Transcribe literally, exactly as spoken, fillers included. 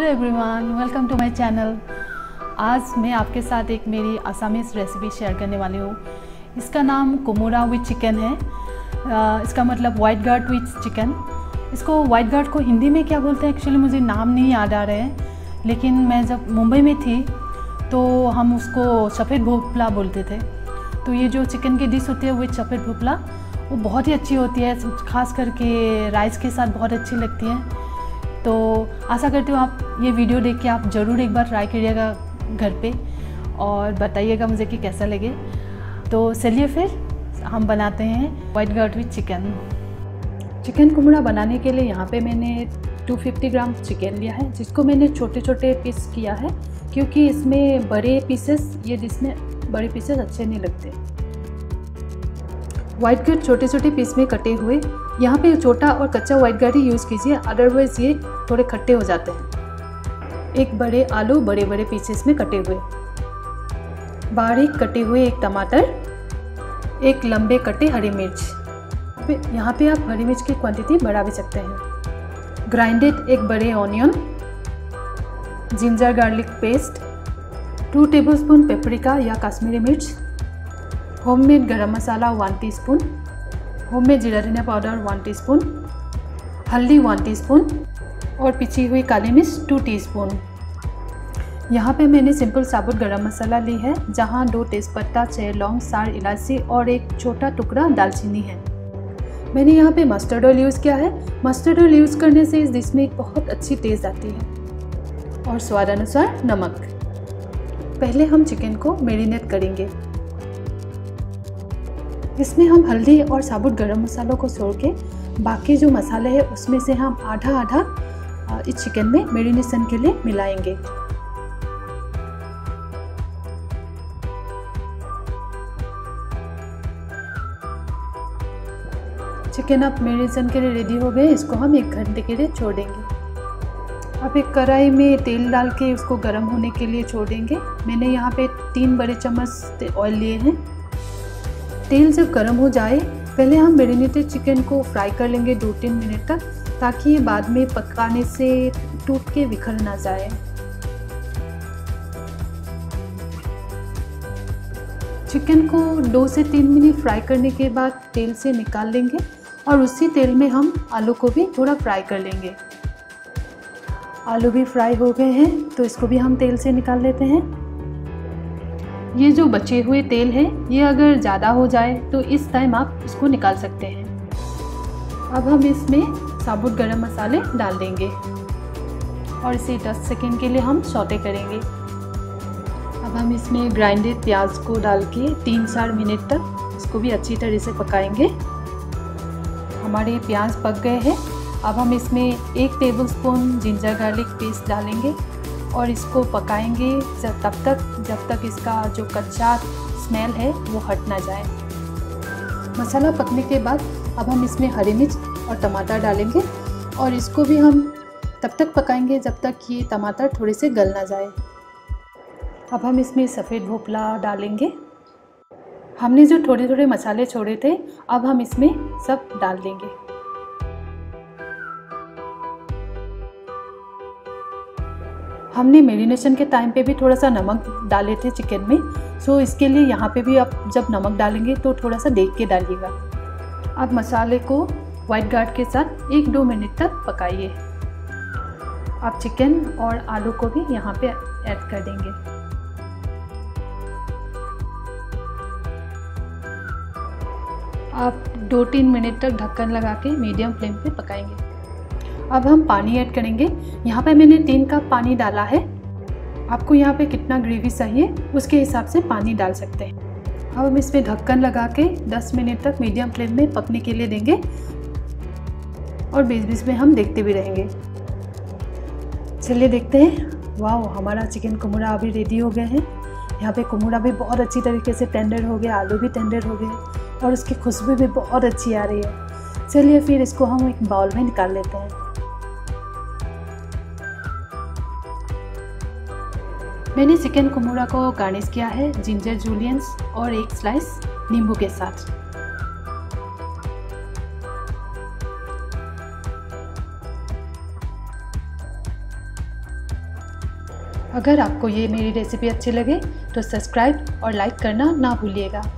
Everyone, welcome to my channel. आज मैं आपके साथ एक मेरी असमीज रेसिपी शेयर करने वाली हूँ। इसका नाम कोमोरा विथ चिकन है। आ, इसका मतलब वाइट गार्ड विथ चिकन। इसको वाइट गार्ड को हिंदी में क्या बोलते हैं एक्चुअली मुझे नाम नहीं याद आ रहे हैं, लेकिन मैं जब मुंबई में थी तो हम उसको सफ़ेद भोपला बोलते थे। तो ये जो चिकन की डिश होती है विथ सफ़ेद भोपला, वो बहुत ही अच्छी होती है, ख़ास करके राइस के साथ बहुत अच्छी लगती है। तो आशा करती हूँ आप ये वीडियो देख के आप ज़रूर एक बार ट्राई करिएगा घर पे और बताइएगा मुझे कि कैसा लगे। तो चलिए फिर हम बनाते हैं white gourd with chicken. Chicken कोमड़ा बनाने के लिए यहाँ पे मैंने दो सौ पचास ग्राम चिकन लिया है, जिसको मैंने छोटे छोटे पीस किया है क्योंकि इसमें बड़े पीसेस ये डिश में बड़े पीसेस अच्छे नहीं लगते। वाइट गार्ड छोटे छोटे पीस में कटे हुए, यहाँ पे छोटा और कच्चा वाइट गार्ड ही यूज़ कीजिए, अदरवाइज़ ये थोड़े खट्टे हो जाते हैं। एक बड़े आलू बड़े बड़े पीसेस में कटे हुए, बारीक कटे हुए एक टमाटर, एक लंबे कटे हरी मिर्च। यहाँ पे आप हरी मिर्च की क्वांटिटी बढ़ा भी सकते हैं। ग्राइंडेड एक बड़े onion, ginger garlic paste, two tablespoon paprika या कश्मीरी मिर्च, होममेड गरम मसाला वन टीस्पून, होममेड जीरा धनिया पाउडर वन टीस्पून, हल्दी वन टीस्पून और पिसी हुई काली मिर्च टू टीस्पून। यहाँ पे मैंने सिंपल साबुत गरम मसाला ली है, जहाँ दो तेज़पत्ता, छः लौंग, चार इलायची और एक छोटा टुकड़ा दालचीनी है। मैंने यहाँ पे मस्टर्ड ऑयल यूज़ किया है। मस्टर्ड ऑयल यूज़ करने से इस डिश में एक बहुत अच्छी टेस्ट आती है। और स्वाद अनुसार नमक। पहले हम चिकन को मैरिनेट करेंगे। इसमें हम हल्दी और साबुत गरम मसालों को छोड़ के बाकी जो मसाले हैं उसमें से हम आधा आधा इस चिकन में मैरिनेशन के लिए मिलाएंगे। चिकन अब मैरिनेशन के लिए रेडी हो गए, इसको हम एक घंटे के लिए छोड़ देंगे। अब एक कढ़ाई में तेल डाल के उसको गर्म होने के लिए छोड़ देंगे। मैंने यहाँ पे तीन बड़े चम्मच ऑयल लिए हैं। तेल जब गर्म हो जाए, पहले हम मैरिनेटेड चिकन को फ्राई कर लेंगे दो तीन मिनट तक, ताकि ये बाद में पकाने से टूट के बिखर ना जाए। चिकन को दो से तीन मिनट फ्राई करने के बाद तेल से निकाल लेंगे और उसी तेल में हम आलू को भी थोड़ा फ्राई कर लेंगे। आलू भी फ्राई हो गए हैं, तो इसको भी हम तेल से निकाल लेते हैं। ये जो बचे हुए तेल है, ये अगर ज़्यादा हो जाए तो इस टाइम आप इसको निकाल सकते हैं। अब हम इसमें साबुत गरम मसाले डाल देंगे और इसे दस सेकंड के लिए हम सौटे करेंगे। अब हम इसमें ग्राइंडेड प्याज को डाल के तीन चार मिनट तक इसको भी अच्छी तरह से पकाएंगे। हमारे प्याज पक गए हैं। अब हम इसमें एक टेबलस्पून जिंजर गार्लिक पेस्ट डालेंगे और इसको पकाएंगे जब तब तक जब तक इसका जो कच्चा स्मेल है वो हट ना जाए। मसाला पकने के बाद अब हम इसमें हरी मिर्च और टमाटर डालेंगे और इसको भी हम तब तक पकाएंगे जब तक ये टमाटर थोड़े से गल ना जाए। अब हम इसमें सफ़ेद भोपला डालेंगे। हमने जो थोड़े थोड़े मसाले छोड़े थे, अब हम इसमें सब डाल देंगे। हमने मैरिनेशन के टाइम पे भी थोड़ा सा नमक डाले थे चिकन में, सो इसके लिए यहाँ पे भी आप जब नमक डालेंगे तो थोड़ा सा देख के डालिएगा। अब मसाले को वाइट गार्ड के साथ एक दो मिनट तक पकाइए। अब चिकन और आलू को भी यहाँ पे ऐड कर देंगे। आप दो तीन मिनट तक ढक्कन लगा के मीडियम फ्लेम पे पकाएंगे। अब हम पानी ऐड करेंगे। यहाँ पे मैंने तीन कप पानी डाला है। आपको यहाँ पे कितना ग्रेवी चाहिए उसके हिसाब से पानी डाल सकते हैं। अब हम इसमें ढक्कन लगा के दस मिनट तक मीडियम फ्लेम में पकने के लिए देंगे और बीच बीच में हम देखते भी रहेंगे। चलिए देखते हैं। वाह, हमारा चिकन कोमड़ा अभी रेडी हो गए हैं। यहाँ पे कोमड़ा भी बहुत अच्छी तरीके से टेंडर हो गया, आलू भी टेंडर हो गए और उसकी खुशबू भी बहुत अच्छी आ रही है। चलिए फिर इसको हम एक बाउल में निकाल लेते हैं। मैंने चिकन कोमोरा को गार्निश किया है जिंजर जूलियंस और एक स्लाइस नींबू के साथ। अगर आपको ये मेरी रेसिपी अच्छी लगे तो सब्सक्राइब और लाइक करना ना भूलिएगा।